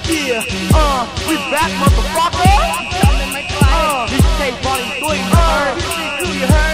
Yeah, we back, motherfucker. This tape volume 3, you heard? You heard?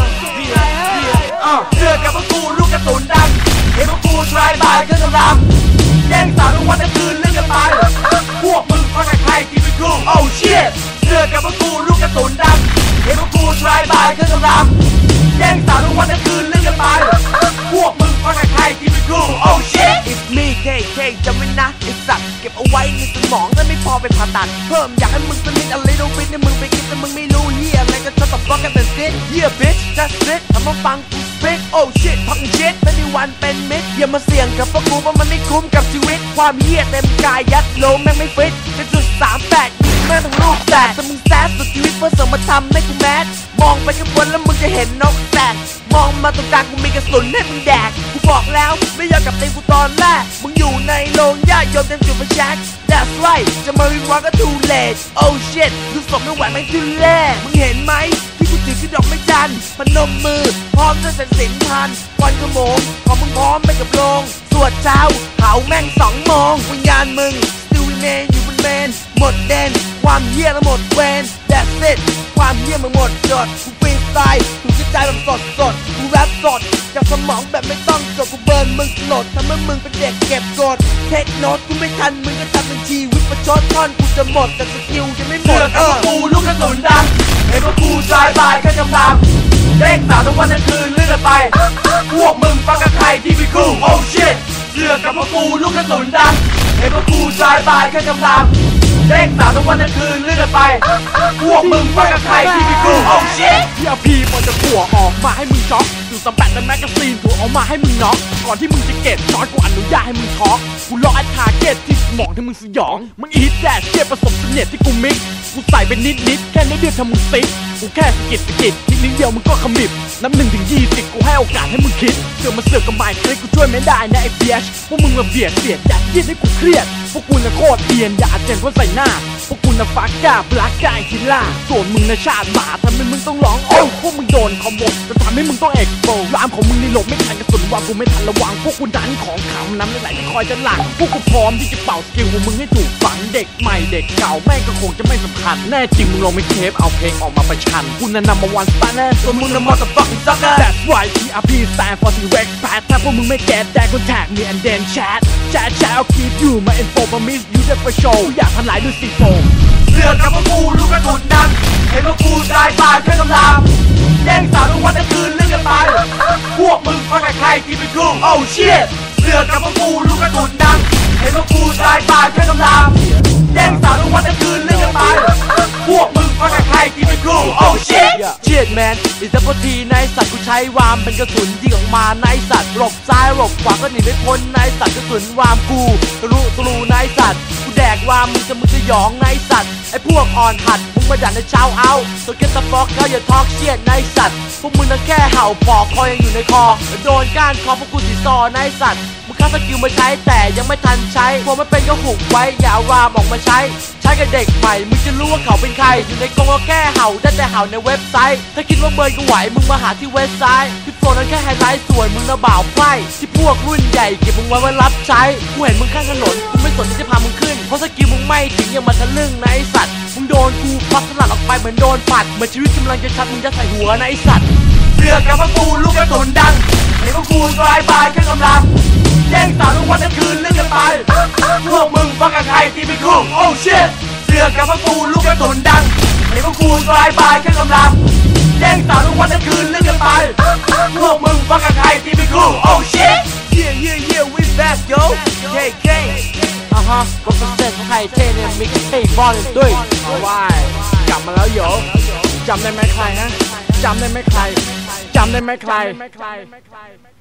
Yeah. เสือกกับพวกกูลูกกระสุนดังเห็นพวกกูทรายบายเครื่องกำลังแย่งสาวทุกวันทั้งคืนเรื่องกันไปพวกมึงฟังกับใครที่เป็นกู Oh shit เสือกกับพวกกูลูกกระสุนดังเห็นพวกกูทรายบายเครื่องกำลังแย่งสาวทุกวันทั้งคืนเรื่องกันไปพวกมึงฟังกับใครที่เป็นกู Oh shit It's me KK จำไว้นะไอ้สัตว์เก็บเอาไว้ในสมองแล้วไม่พอไปผ่าตัดเพิ่มอยากให้มึงสนิทอะไรต้องฟิตให้มึงไปคิดแต่มึงไม่รู้เหี้ยอะไรก็จะตบล็อกกันเป็นซิท Yeah bitch that's it ทำมาฟังกู spit Oh shit พัง shit ไม่มีวันเป็นมิตรอย่ามาเสี่ยงกับพวกกูเพราะมันไม่คุ้มกับชีวิตความเหี้ยเต็มกายยัดโลแม่งไม่ฟิตเป็นจุด38แม่งทั้งลูกแตกแต่มึงแซดสุดชีวิตเพื่อส่งมาทำให้กูแมสมองไปข้างบนแล้วมึงจะเห็นนกแตกมองมาตรงกลางกูมีกระสุนให้มึงแดกกูบอกแล้วไม่ยอมกับตีกูตอนแรกมึงอยู่ในโรงย่าโยนเต็มจุดไฟแช็ก That's right จะมาวิงวอนก็ too late Oh shit ดูศพไม่ไหวไม่ทุเล่มึงเห็นไหมที่กูถือคือดอกไม้จันทร์พนมมือพร้อมด้วยสายสิญจน์พันวันขโมงขอมึงพร้อมไปกับโรงสวดเช้าเผาแม่ง2 โมงวิญญาณมึง still remain อยู่บนเมนหมดเด่นความเหี้ยและหมดเวร That's it ความเหี้ยมันหมดจดกูฟรีสไตล์ถูกใจแบบสดกูแรปสดจากสมองแบบไม่ต้องจดกูเบิร์นมึงสลดทำให้มึงเป็นเด็กเก็บกดเทคโนตกูไม่ทันมึงก็ทำเป็นชีวิตประชดท่อนกูจะหมดแต่สกิลยังไม่หมเสืดอกกับพวกกูลูกกระสุนดังเห็นพวกกูทรายบายเครื่องกำลังแย่งสาวทุกวันทั้งคืนเรื่องกันไปพวกมึงฟังกับใครที่เป็นกู Oh shit เสือกกับพวกกูลูกกระสุนดังเห็นพวกกูทรายบายเครื่องกำลังแย่งสาวทุกวันทั้งคืนเรื่องกันไปพวกมึงฟังกับใครที่เป็นกู Oh shit ที่เอาพีมันจะถั่วออกมาให้มึงช็อกดูสแปดในแมกกาซีนถั่วออกมาให้มึงน็อกก่อนที่มึงจะเก็ตช็อตกูอนุญาตให้มึงช็อกกูรอไอ้ทาร์เก็ตที่สมองที่มึงสยองมึงอีทแดดเทียบผสมเสน่ห์ที่กูมิกกูใส่ไปนิดแค่นิดเดียวทำมึงซิกกูแค่สะกิดทีนิดเดียวมึงก็ขมิบน้ำ1 ถึง 20กูให้โอกาสให้มึงคิดเสือกมาเสือกกับไมค์คลิกกูช่วยไม่ได้นะไอ้เบียชพวกมึงมาเบียดเสียดอยากยืดให้กูเครียดพวกกูน่ะโคตรเอียนอย่าเจนเพราะใส่หน้าพวกกูน่ะฟักกาบลักกายคิล่าส่วนมึงน่ะชาติหมาทำให้มึงต้องร้องโอ้พวกมึงโดนคอมโบจะทำให้มึงต้องเอ็กโปรามของมึงนี่หลบไม่ทันกระสุนวางกูไม่ทันระวังพวกกูดันของขำน้ำไหลไม่คอยจะหลังพวกกูพร้อมที่จะเป่าสกิลของมึงให้ถูกฝังเด็กใหม่เด็กเก่าแม่งก็คงจะไม่สำคัญแน่จริงมึงลองไม่เทปเอาเพลงออกมาประชันกูน่ะนำมาวันสตาร์แน่ส่วนมึงน่ะมอเตอร์ฟัคกิ้งซักเกอร์ That's why TRP stand for T-Rex Pat ถ้าพวกมึงไม่แกะแต่ก็แท็ก me and then chat I'll keep you my info promise you that for show อยากทันหลายด้วยสีโฟมเสือกกับพวกกูลูกกระสุนดังเห็นพวกกูทรายบายเครื่องกำลังแย่งสาวทุกวันทั้งคืนเรื่องกันไปพวกมึงฟังกับใครที่เป็นกู Oh shit เสือกกับพวกกูลูกกระสุนดังเห็นพวกกูทรายบายเครื่องกำลังแย่งสาวทุกวันทั้งคืนเรื่องกันไปพวกมึงฟังกับใครที่เป็นกู Oh shit เชียดแมนอิสระทีในสัตว์กูใช้วามเป็นกระสุนยิงออกมาในสัตว์หลบซ้ายหลบขวาก็หนีไม่พ้นในสัตว์กระสุนวามกูทะลุในสัตว์กูแดกวามมึงจะหยองในสัตว์ไอ้พวกอ่อนหัดมึงมาดันในเช้าเอาโซเก็ตตะฟอกเขาอย่าทอกเชียดในสัตว์พวกมึงน่ะแค่เห่าปอกคอยังอยู่ในคอโดนก้านคอพวกกูสีซอในสัตว์มึงฆ่าสกิลมาใช้แต่ยังไม่ทันใช้พวกมันเป็นก็หุบไว้อย่าเอาวามออกมาใช้กับเด็กใหม่มึงจะรู้ว่าเขาเป็นใครอยู่ในกรงก็แค่เห่าได้แต่เห่าในเว็บไซต์ถ้าคิดว่าเบิร์นกูไหวมึงมาหาที่เว็บไซต์คลิปโฟนนั้นแค่ไฮไลท์ส่วนมึงน่ะบ่าวไพร่ที่พวกรุ่นใหญ่เก็บมึงไว้รับใช้กูเห็นมึงข้างถนนกูไม่สนที่จะพามึงขึ้นเพราะสกิลมึงไม่ถึงยังมาทะลึ่งในไอ้สัตว์มึงโดนกูพัดสลัดออกไปเหมือนโดนปัดเหมือนชีวิตกำลังจะชัดมึงจะใส่หัวในไอ้สัตว์เสือกกับพวกกูลูกกระสุนดังเห็นพวกกูทรายบายเครื่องกำลังแย่งสาวทุกวันทั้งคืนเรื่องกันไปพวกมึงฟังกับใครที่เป็นกู Oh shit เสือกกับพวกกูลูกกระสุนดังเห็นพวกกูทรายบายเครื่องกำลังแย่งสาวทุกวันทั้งคืนเรื่องกันไปพวกมึงฟังกับใครที่เป็นกู Oh shit Yeah we back yo KK represent ไทยเทนเนี่ยมิกเทบอลด้วยเอาไว้กลับมาแล้วโยจำได้ไหมใครนะจำได้ไหมใคร